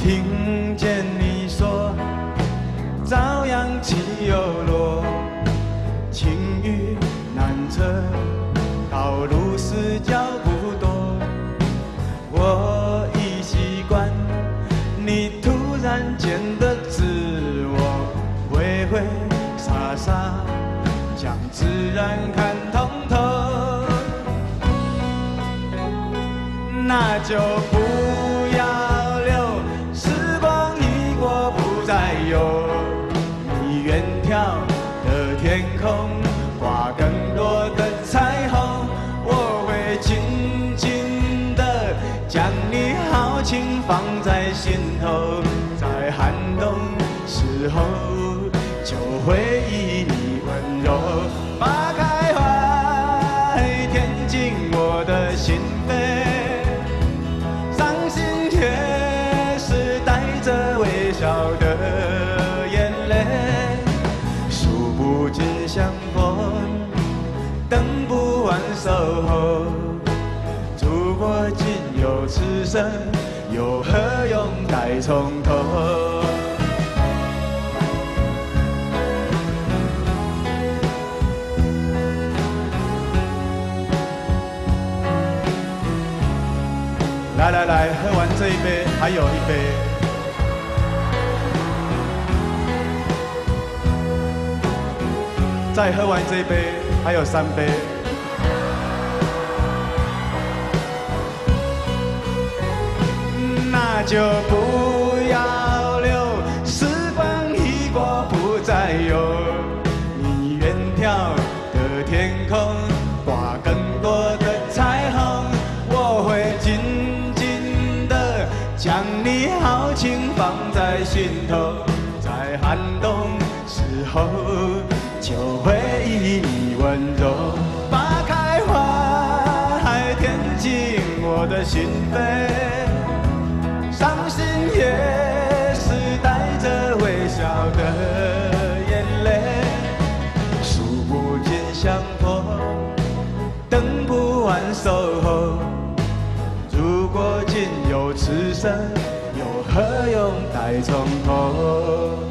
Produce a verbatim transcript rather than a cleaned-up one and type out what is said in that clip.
听见你说，朝阳起又落，晴雨难测，道路是脚不多。我已习惯你突然间的自我，挥挥洒洒，将自然看通透。那就不要留，时光一过不再有。你远眺的天空，挂更多的彩虹。我会紧紧地将你豪情放在心头，在寒冬时候就会以你温柔。花开花，填进我的心扉。也是带着微笑的眼泪，数不尽相逢，等不完守候。如果仅有此生，又何用再从头？来来来，喝完这一杯，还有一杯。再喝完这一杯，还有三杯。那就不要留，时光一过不再有。你远眺的天空，挂更多的彩虹。我会紧将你豪情放在心头，在寒冬时候就会以你温柔。花开花，还填进我的心扉，伤心也是带着微笑的眼泪，数不尽相逢，等不完守候。如果仅有此生，又何用再从头？